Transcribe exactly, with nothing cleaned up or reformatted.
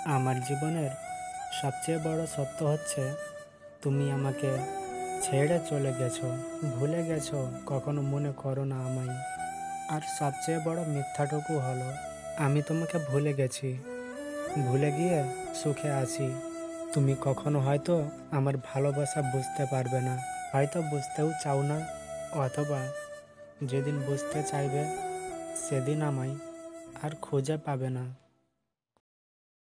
আমার জীবনের সবচেয়ে বড় সত্য হচ্ছে তুমি আমাকে ছেড়ে চলে গেছো, ভুলে গেছো, কখনো মনে করো না আমায়। আর সবচেয়ে বড় মিথ্যাটুকু হলো আমি তোমাকে ভুলে গেছি, ভুলে গিয়ে সুখে আছি। তুমি কখনো হয়তো আমার ভালোবাসা বুঝতে পারবে না, হয়তো বুঝতেও চাও না, অথবা যেদিন বুঝতে চাইবে সেদিন আমায় আর খুঁজে পাবে না।